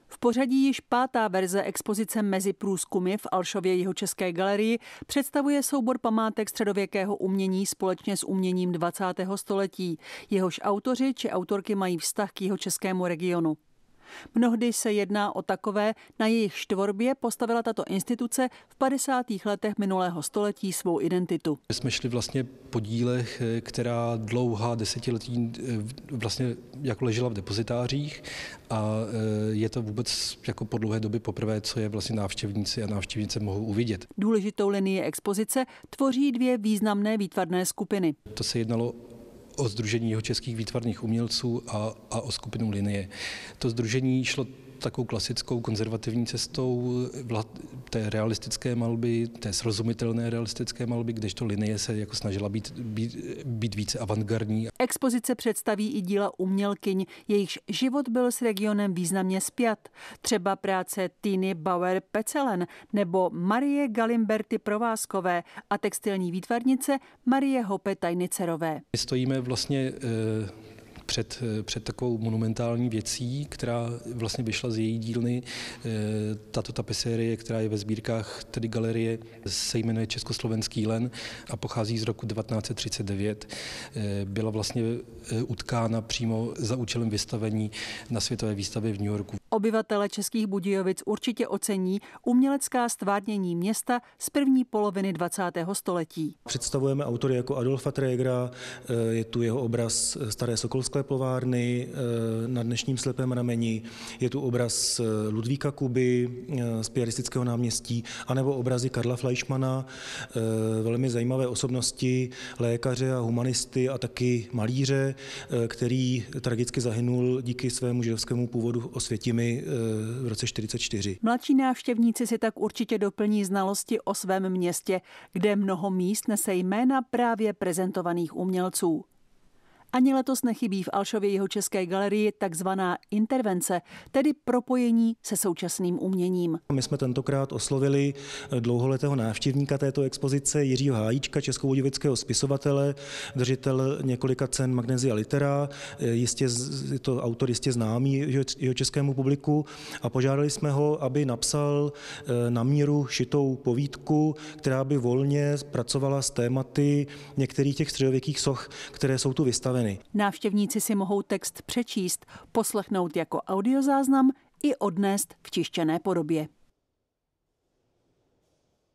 V pořadí již 5. verze expozice Mezi průzkumy v Alšově Jihočeské galerii představuje soubor památek středověkého umění společně s uměním 20. století. Jehož autoři či autorky mají vztah k jihočeskému regionu. Mnohdy se jedná o takové, na jejich tvorbě postavila tato instituce v 50. letech minulého století svou identitu. Jsme šli vlastně po dílech, která dlouhá desetiletí vlastně jako ležela v depozitářích a je to vůbec jako po dlouhé době poprvé, co je vlastně návštěvníci a návštěvnice mohou uvidět. Důležitou linii expozice tvoří 2 významné výtvarné skupiny. To se jednalo o Sdružení jihočeských výtvarných umělců a o skupinu Linie. To sdružení šlo takovou klasickou konzervativní cestou té realistické malby, té srozumitelné realistické malby, kdežto Linie se jako snažila být více avantgardní. Expozice představí i díla umělkyň, jejichž život byl s regionem významně spjat. Třeba práce Tiny Bauer-Pecelen nebo Marie Galimberty Provázkové a textilní výtvarnice Marie Hope-Tajnicerové. Stojíme vlastně před takovou monumentální věcí, která vlastně vyšla z její dílny. Tato tapisérie, která je ve sbírkách tedy galerie, se jmenuje Československý len a pochází z roku 1939. Byla vlastně utkána přímo za účelem vystavení na světové výstavě v New Yorku. Obyvatele Českých Budějovic určitě ocení umělecká stvárnění města z první poloviny 20. století. Představujeme autory jako Adolfa Trégera, je tu jeho obraz Staré sokolské plovárny na dnešním Slepém rameni, je tu obraz Ludvíka Kuby z Piaristického náměstí, anebo obrazy Karla Fleischmana, velmi zajímavé osobnosti, lékaře a humanisty a taky malíře, který tragicky zahynul díky svému židovskému původu Osvětimi v roce 1944. Mladší návštěvníci si tak určitě doplní znalosti o svém městě, kde mnoho míst nese jména právě prezentovaných umělců. Ani letos nechybí v Alšově Jihočeské galerii takzvaná intervence, tedy propojení se současným uměním. My jsme tentokrát oslovili dlouholetého návštěvníka této expozice Jiřího Hájíčka, českobudějovického spisovatele, držitel několika cen Magnesia Litera, je to autor jistě známý jihočeskému publiku a požádali jsme ho, aby napsal na míru šitou povídku, která by volně pracovala s tématy některých těch středověkých soch, které jsou tu vystaveny. Návštěvníci si mohou text přečíst, poslechnout jako audiozáznam i odnést v tištěné podobě.